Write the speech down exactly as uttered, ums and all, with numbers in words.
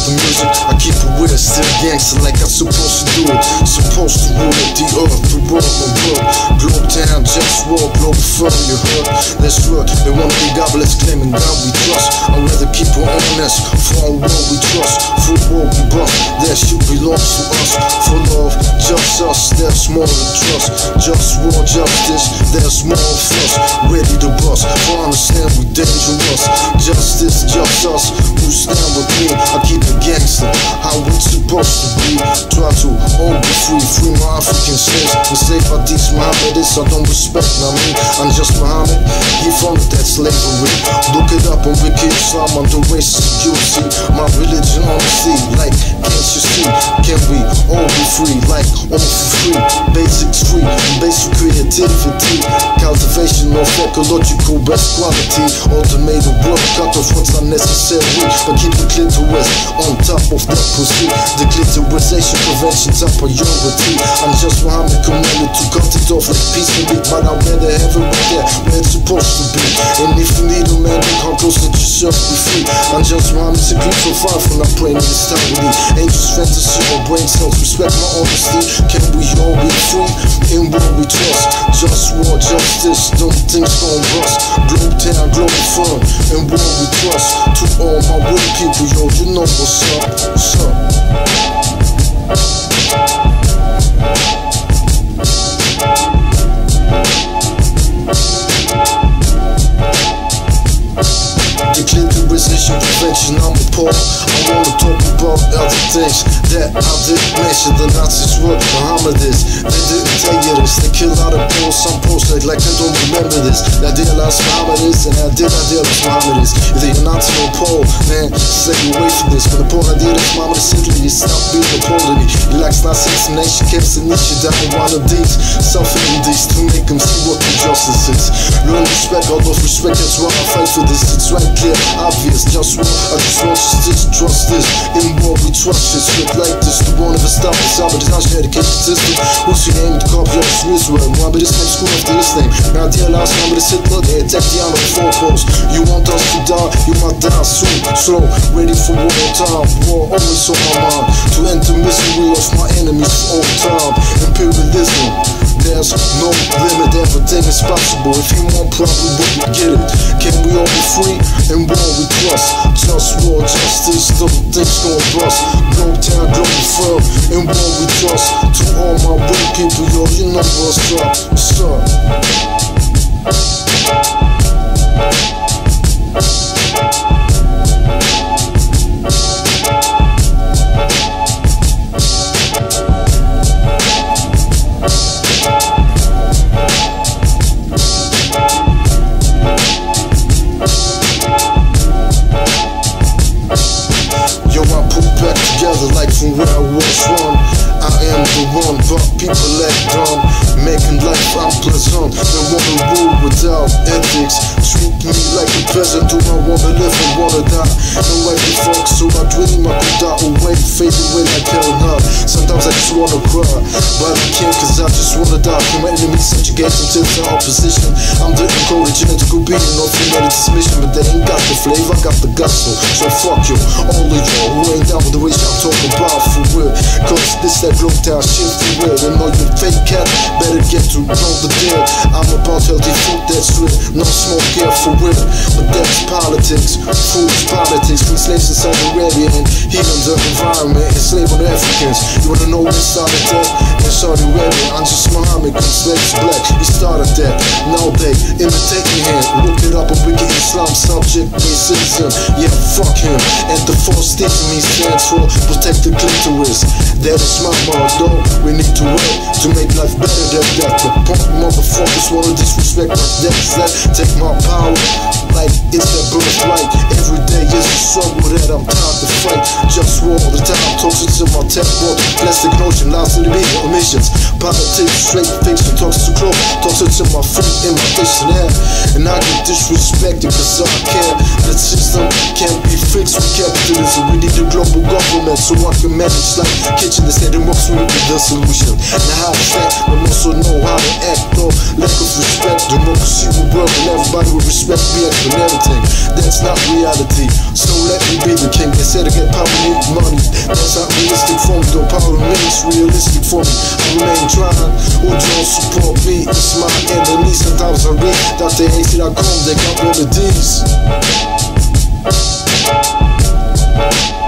the music, I keep it weird, still gangster like I'm supposed to do it. Supposed to rule it, the earth, the world, the world. Globe town, JustWar, Globalfirm, you heard? That's right, they wanna be godless, claiming God we trust. I'd rather keep it honest, for our world we trust. For world we bust, that shit belongs to us. For love, just us, there's more than trust. Just war, justice, there's more of us. Ready to bust, for understand we dangerous. Justice, just us, who stand with me. I keep it gangster, how it's supposed to be. Try to all be free, free my African slaves. Enslaved by these Mohammedists, I don't respect, not me. I'm just Muhammad, he from that slavery. Look it up on Wiki Islam, I'm the racist, you see. My religion honesty, like, can't you see? Can we all be free, like, all for free? Basics free, basic creativity. Cultivation of ecological best quality. Automated work, cut off what's unnecessary. But keep the clitoris on top of that pussy. The clitorisation prevention top priority. I'm just Muhammad commanded to cut it off like peace and beat. But I'd rather have it right there where it's supposed to be. And if you need a man, then come close, let yourself be free. I'm just Muhammad, simply so far from not praying in this time with me. Ain't just fantasy or brain cells, respect my honesty. Can we all be free? In what we trust. Just war, justice, don't things gon' bust. Globe town, Globalfirm, in what we trust. To all my real people, yo, you know what's up, what's up. Declinarization prevention, I'm appalled. I wanna talk about other things that I didn't mention. The Nazis were Mohammedists, they didn't tell you this. They kill out of Poles, some Poles like, like they don't remember this. They idealize Mohammedists and I did idealize Mohammedists. Either you're Nazi or Pole, man, stay away from this. When the Pole idealize Mohammed simply, stop being a Pole to me. He likes Nazi nation camps and niche down one of these. Suffering these to make them see what injustice is. Learn respect, all of respect, that's why I fight for this. It's right clear, obvious, just war. I just want justice, trust this. In war we trust this, shit like this. The one of us stop us out, but it's not your education system. Who's your name? The copy of Israel. Mohammed is from school after this name. Now the last number is Hitler, they attack the on the four posts. You want us to die, you might die soon. Slow, ready for war time. War always on my mind. To end the misery of my enemies for all time. Imperialism, there's no limit, everything is possible. If you want, probably wouldn't get it. Can we all be free? And war we trust. Just war, justice, the things gon' bust. Globe town, Globalfirm, and war we trust. To all my real people, yo, you know what's up, what's up. Like from where I was from, I am the one, but people act dumb, making life unpleasant. They wanna rule without ethics, treat me like a peasant. Do I wanna live or wanna die? No way to fuck, so I dream I could die away, fade away like hell now. Sometimes I just wanna cry, but I can't cause I just wanna die. From my enemies subjugate until the opposition. I'm the encoded genetical being of humanity's mission, but they ain't got the flavor, I got the gusto. So fuck you, all of y'all who ain't down with the race I'm talking about for real. Cause this that globe town shit for real. And all you fake cat, better get to know the deal. I'm about healthy food that's real, no smoke here for real. But that's politics, food is politics. Free slaves in Saudi Arabia and healing the environment, enslaving the Africans. You wanna know where it started that? In Saudi Arabia, I'm just Muhammad, cause slaves black. He started that, now they imitate me here. Look it up on Wiki Islam, subject, racism. Yeah, fuck him. And the false thing to me stands for protect the clitoris. That is my motto. We need to work to make life better than that. The punk motherfuckers wanna disrespect my that's that. Take my power like it's their birthright. Every day is a struggle that I'm trying to fight. Just war all the time, toxic to my tech world. Plastic notion, lies to the media, omissions. Politics, straight fiction, talks to close. Toxic to my feet in my dictionary. And I get disrespected cause I care. The system can't be fixed with capitalism. We need a global government so I can manage like kitchen instead of walk through with the solution. Now how to act, but also know how to act. No lack of respect, democracy will work and everybody will respect me and everything. That's not reality, so let me be the king. They said to get power need money, that's not realistic for me. Though power remains realistic for me, I remain trying. Who don't support me, it's my enemy. Sometimes I read Doctor A C dot com, they got remedies.